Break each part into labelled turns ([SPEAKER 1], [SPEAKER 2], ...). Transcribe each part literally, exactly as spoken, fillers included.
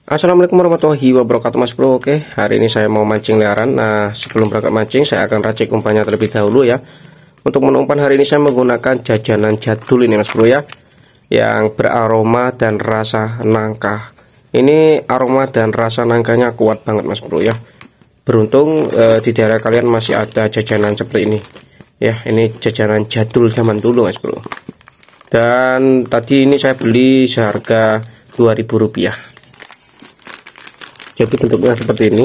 [SPEAKER 1] Assalamualaikum warahmatullahi wabarakatuh Mas Bro. Oke, hari ini saya mau mancing liaran. Nah, sebelum berangkat mancing saya akan racik umpannya terlebih dahulu ya. Untuk menu umpan hari ini saya menggunakan jajanan jadul ini Mas Bro ya, yang beraroma dan rasa nangka. Ini aroma dan rasa nangkanya kuat banget Mas Bro ya. Beruntung eh, di daerah kalian masih ada jajanan seperti ini ya. Ini jajanan jadul zaman dulu Mas Bro. Dan tadi ini saya beli seharga dua ribu rupiah. Jadi bentuknya seperti ini.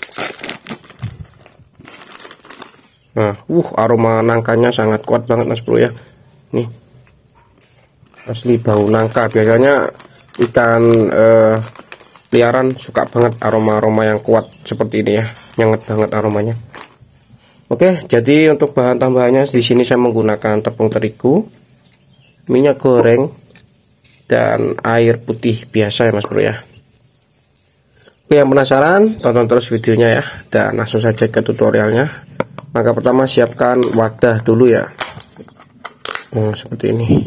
[SPEAKER 1] Nah, uh, aroma nangkanya sangat kuat banget Mas Bro ya. Nih, asli bau nangka. Biasanya ikan eh, liaran suka banget aroma-aroma yang kuat seperti ini ya, nyengat banget aromanya. Oke, jadi untuk bahan tambahannya di sini saya menggunakan tepung terigu, minyak goreng, dan air putih biasa ya Mas Bro ya. Oke, yang penasaran tonton terus videonya ya, dan langsung saja ke tutorialnya. Maka pertama siapkan wadah dulu ya. Oh, seperti ini.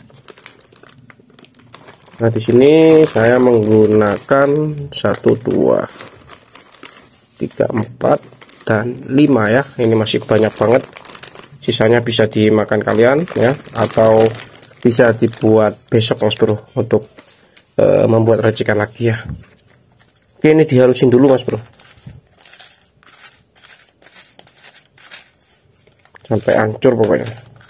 [SPEAKER 1] Nah, di sini saya menggunakan satu, dua, tiga, empat, dan lima ya. Ini masih banyak banget. Sisanya bisa dimakan kalian ya, atau bisa dibuat besok Mas Bro untuk uh, membuat racikan lagi ya. Oke, ini dihalusin dulu Mas Bro sampai hancur pokoknya.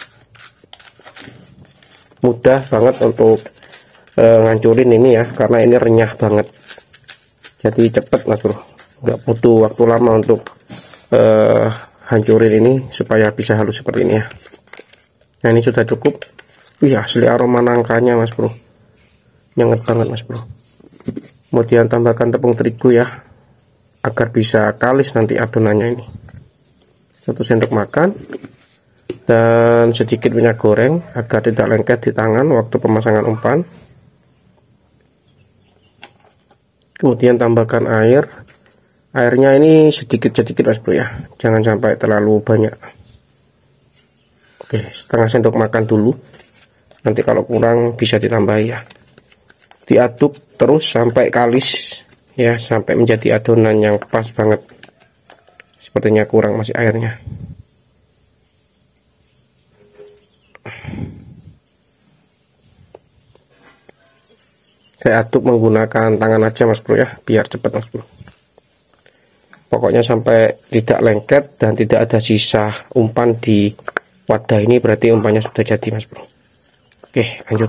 [SPEAKER 1] Mudah banget untuk uh, ngancurin ini ya, karena ini renyah banget. Jadi cepet Mas Bro, nggak butuh waktu lama untuk uh, hancurin ini supaya bisa halus seperti ini ya. Nah, ini sudah cukup. Wih, asli aroma nangkanya Mas Bro, nyengat banget Mas Bro. Kemudian tambahkan tepung terigu ya, agar bisa kalis nanti adonannya ini. Satu sendok makan, dan sedikit minyak goreng agar tidak lengket di tangan waktu pemasangan umpan. Kemudian tambahkan air. Airnya ini sedikit-sedikit Mas Bro ya, jangan sampai terlalu banyak. Oke, setengah sendok makan dulu. Nanti kalau kurang bisa ditambah ya. Diaduk terus sampai kalis ya, sampai menjadi adonan yang pas banget. Sepertinya kurang masih airnya. Saya aduk menggunakan tangan aja Mas Bro ya, biar cepat Mas Bro. Pokoknya sampai tidak lengket dan tidak ada sisa umpan di wadah ini, berarti umpannya sudah jadi Mas Bro. Oke, lanjut.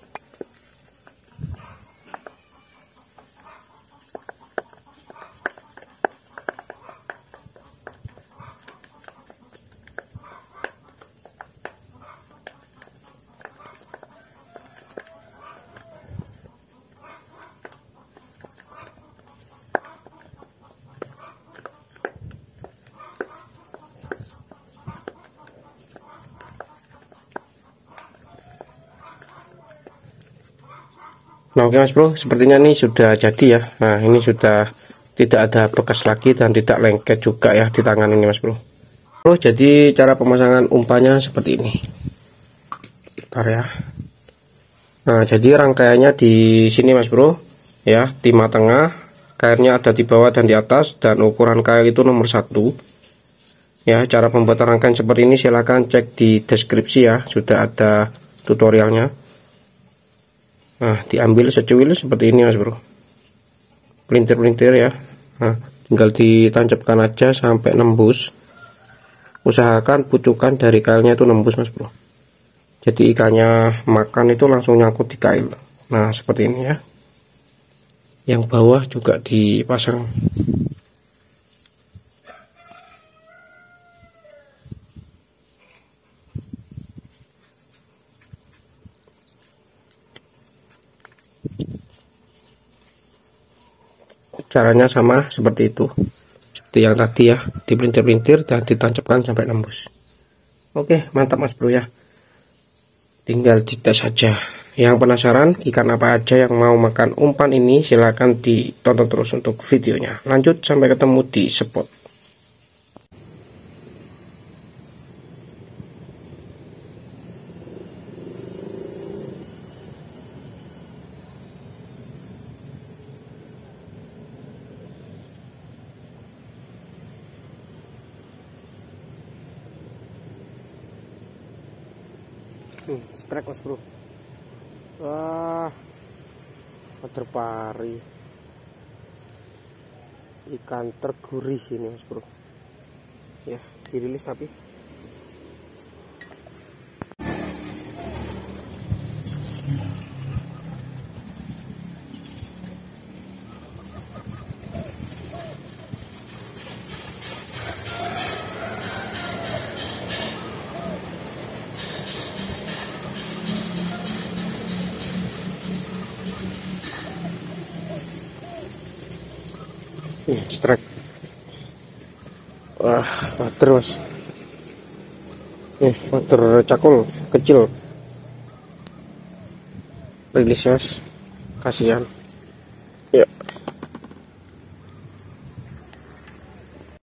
[SPEAKER 1] Nah, oke Mas Bro, sepertinya ini sudah jadi ya. Nah, ini sudah tidak ada bekas lagi dan tidak lengket juga ya di tangan ini Mas Bro. Bro, jadi cara pemasangan umpannya seperti ini. Bentar ya. Nah, jadi rangkaiannya di sini Mas Bro ya, timah tengah, kailnya ada di bawah dan di atas, dan ukuran kail itu nomor satu ya. Cara pembuatan rangkaian seperti ini silahkan cek di deskripsi ya, sudah ada tutorialnya. Nah, diambil secuil seperti ini Mas Bro, pelintir-pelintir ya. Nah, tinggal ditancapkan aja sampai nembus. Usahakan pucukan dari kailnya itu nembus Mas Bro, jadi ikannya makan itu langsung nyangkut di kail. Nah, seperti ini ya. Yang bawah juga dipasang. Caranya sama seperti itu, seperti yang tadi ya, dipelintir-pelintir dan ditancapkan sampai nembus. Oke, mantap Mas Bro ya, tinggal dites saja. Yang penasaran ikan apa aja yang mau makan umpan ini, silahkan ditonton terus untuk videonya. Lanjut, sampai ketemu di spot. Hmm, strike mas bro. Wah, water pari, ikan tergurih ini mas bro. Ya, dirilis tapi hmm, strike. Wah, water mas. Nih, water cakul kecil. Rilis mas. Kasihan. Ya.